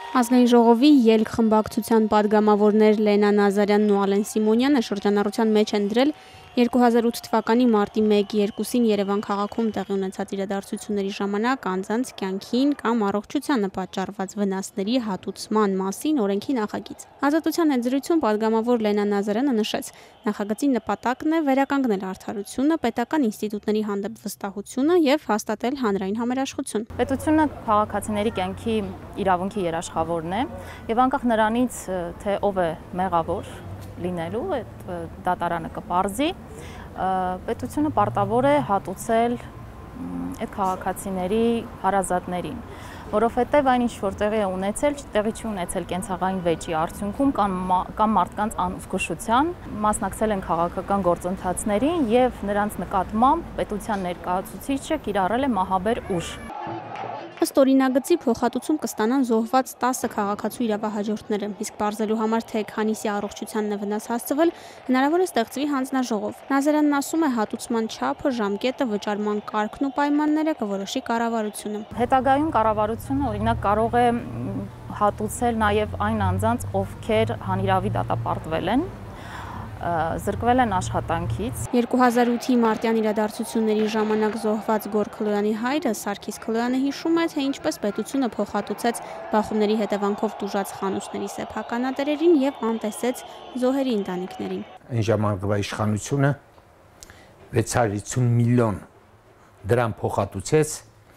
Ազգային ժողովի ելք խմբակցության պատգամավորներ Լենա Նազարյանն ու Ալեն Սիմոնյանը շրջանառության մեջ են դրել 2008 թվականի մարտի 1-2-ին Երևան քաղաքում տեղի ունեցած իրադարձությունների ժամանակ անձանց կյանքին կամ առողջությանը պատճառված վնասների հատուցման մասին օրենքի նախագիծ։ Ազատության ընձեռություն պատգամավոր Լենա Նազարյանը նշեց, նախագծի նպատակն է վերականգնել արդարությունը, պետական ինստիտուտների հանդեպ վստահությունը եւ հաստատել հանրային համերաշխություն։ Պետությունը քաղաքացիների կյանքի իրավունքի երաշխավորն է եւ անկախ նրանից, թե ով է մեղավոր լինելու, այդ դատարանը կպարզի, պետությունը պարտավոր է հատուցել այդ քաղաքացիների հարազատներին, որովհետև այն ինչ որ տեղի է ունեցել, տեղի չի ունեցել կենցաղային վեճի արդյունքում կամ մարդկանց անզգուշության, մասնակցել են քաղաքական գործընթացներին եւ նրանց նկատմամբ պետության ներկայացուցիչը կիրառել է մահաբեր ուժ։ Ըստ օրինագծի փոխհատուցում կստանան զոհված 10 քաղաքացու իրավահաջորդները, իսկ պարզելու համար, թե քանիսի առողջությանն է վնաս հասցվել, հնարավոր է ստեղծվի հանձնաժողով։ Նազարյանն ասում է, հատուցման չափը, ժամկետը, վճարման կարգն ու պայմանները կորոշի կառավարությունը։ Հետագայում կառավարությունը օրինակ կարող է հատուցել նաև այն անձանց, ովքեր հանիրավի դատապարտվել են, զրկվել են աշխատանքից։ 2008-ի մարտյան իրադարձությունների ժամանակ զոհված Գոր Քլոյանի հայրը Սարգիս Քլոյանը հիշում է, թե ինչպես պետությունը փոխհատուցեց բախումների հետևանքով տուժած խանութների սեփականատերերին եւ անտեսեց զոհերի ընտանիքներին։ Այն ժամանակվա իշխանությունը 650 միլիոն դրամ փոխհատուցեց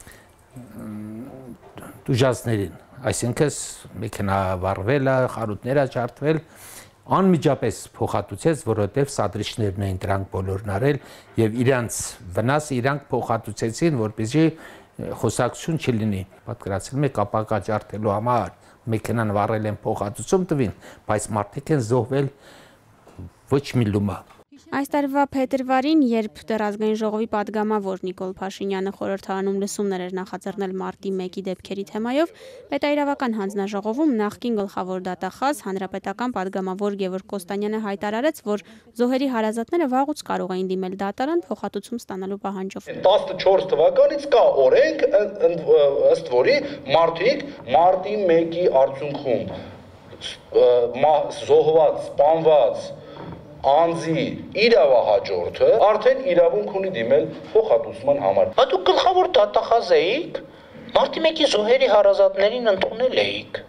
տուժածներին, այսինքն մեքենա վառվել է, խանութներ աջարդվել, անմիջապես փոխհատուցեց, որովհետև սադրիչներն էին դրանք բոլորն արել եւ իրանց վնասը իրանք փոխհատուցեցին, որպեսզի խոսակցություն չլինի։ Պատկերացնում եք ապակա ջարդելու համար մեքենան վառել են փոխհատուցում տվին, բայց մարդիկ են զոհվել ոչ մի լումա։ Այս տարվա փետրվարին, երբ դեռ ազգային ժողովի պատգամավոր Նիկոլ Փաշինյանը խորհրդարանում լսումներ էր նախաձեռնել մարտի 1-ի դեպքերի թեմայով, պետաիրավական հանձնաժողովում նախկին գլխավոր դատախազ հանրապետական պատգամավոր Գևորգ Կոստանյանը հայտարարեց, որ զոհերի հարազատները վաղուց կարող էին դիմել դատարան փոխհատուցում ստանալու պահանջով։ 14 թվականից կա օրենք, ըստ որի մարդիկ մարտի 1-ի արդյունքում զոհված, սպանված անձի իրավահաջորդը արդեն իրավունք ունի դիմել փոխհատուցման համար։ Դուք գլխավոր դատախազ էիք, մարտի 1-ի զոհերի հարազատներին ընդունել էիք։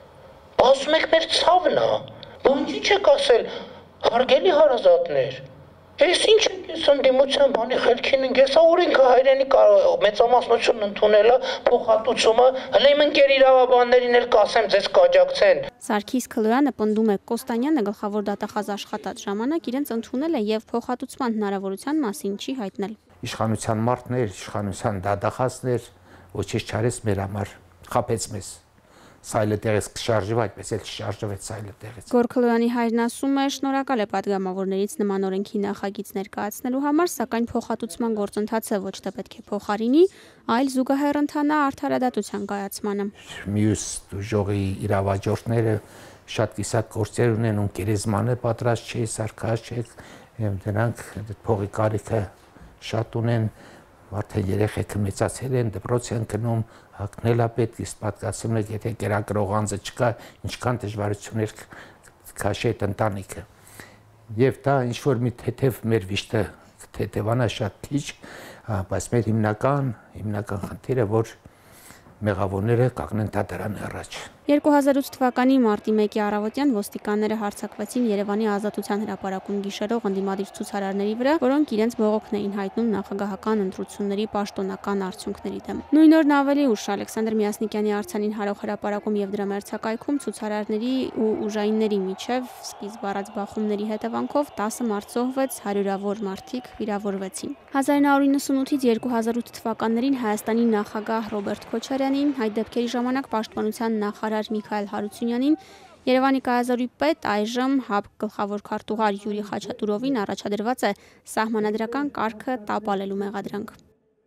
Ասում եք մեր ցավն է, ինչի՞ չեք ասել հարգելի հարազատներ։ Ես ինչ եք ես ընդդիմության բանի խելքին ենք, ես օրենքը հայրենի մեծամասնություն ընդունել է փոխհատուցումը, հələ իմ ընկեր իրավաբաններին էլ կասեմ ձեզ կաջակցեն։ Սարգիս Քլոյանը պնդում է, Կոստանյանը գլխավոր դատախազ աշխատած ժամանակ իրենց ընդունել է եւ փոխհատուցման հնարավորության մասին չի հայտնել։ Իշխանության մարդներ, իշխանության դատախազներ ոչինչ չարեց մեր համար, խաբեց մեզ։ Սայլը տեղից կշարժվի, այդպես էլ չշարժվեց սայլը տեղից։ Գոր Քլոյանի հայրն ասում է, շնորհակալ է պատգամավորներից նման օրենքի նախագիծ ներկայացնելու համար, սակայն փոխհատուցման գործընթացը ոչ թե պետք է փոխարինի, այլ զուգահեռ ընթանա արդարադատության կայացմանը։ Մյուս ժողովի իրավաճորտները շատ կիսատ գործեր ունեն, ում գերեզմանը պատրաստ չի, սարքած չէ, դրանք փողի կարիքը շատ ունեն, մարդը երեխեքը մեծացել են, դպրոց են գնում, հագնել է պետք, իսկ պատկացնում եք, եթե կերակրող անձը չկա, ինչքան դժվարություններ քաշի այդ ընտանիքը։ Եվ դա ինչ որ մի թեթև մեր վիշտը թեթևանա շատ քիչ, բայց մեր հիմնական խնդիրը որ մեղավորները կանգնեն դատարանի առաջ։ 2008 թվականի մարտի 1-ի առավոտյան ոստիկանները հարձակվեցին Երևանի Ազատության հրապարակում գիշերող ընդդիմադիր ցուցարարների վրա, որոնք իրենց բողոքն էին հայտնում նախագահական ընտրությունների պաշտոնական արդյունքների դեմ։ Նույն օրն ավելի ուշ Ալեքսանդր Միասնիկյանի արձանին հարող հրապարակում եւ դրա մերձակայքում ցուցարարների ու ուժայինների միջև սկիզբ առած բախումների հետևանքով 10 մարդ զոհվեց, հարյուրավոր մարդիկ վիրավորվեցին։ 1998-ից 2008 թվականներին Հայաստանի նախագահ Ռոբերտ Քոչարյանին, այդ դեպքերի ժամանակ պաշտպանության նախարար Միքայել Հարությունյանին, Երևանի կայազորի պետ այժմ ՀԱԲ գլխավոր քարտուղար Յուրի Խաչատուրովին առաջադրված է սահմանադրական կարգը տապալելու մեղադրանք։